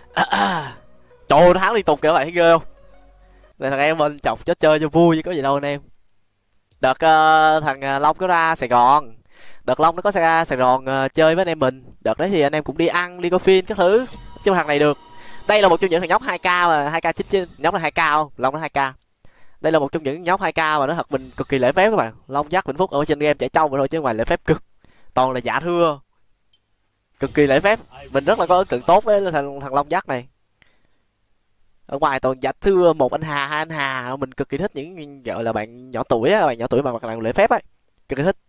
Trời ơi, nó thắng liên tục kìa, các bạn thấy ghê không? Này thằng em mình chọc chết chơi cho vui chứ có gì đâu anh em. Đợt thằng Long có ra Sài Gòn. Đợt Long nó có ra Sài Gòn chơi với anh em mình. Đợt đấy thì anh em cũng đi ăn, đi coi phim các thứ. Chứ mà thằng này được. Đây là một trong những thằng nhóc 2K mà 2K99, nhóc là 2K không? Long nó 2K. Đây là một trong những nhóc 2K mà nó thật mình cực kỳ lễ phép các bạn. Long Dắt Vĩnh Phúc ở trên game chạy trâu vậy thôi chứ ngoài lễ phép cực. Toàn là giả thưa, cực kỳ lễ phép. Mình rất là có ấn tượng tốt với thằng Long Dắt này. Ở ngoài toàn giả thưa, một anh Hà, hai anh Hà, mình cực kỳ thích những gọi là bạn nhỏ tuổi á, bạn nhỏ tuổi mà mặc làm lễ phép ấy. Cực kỳ thích.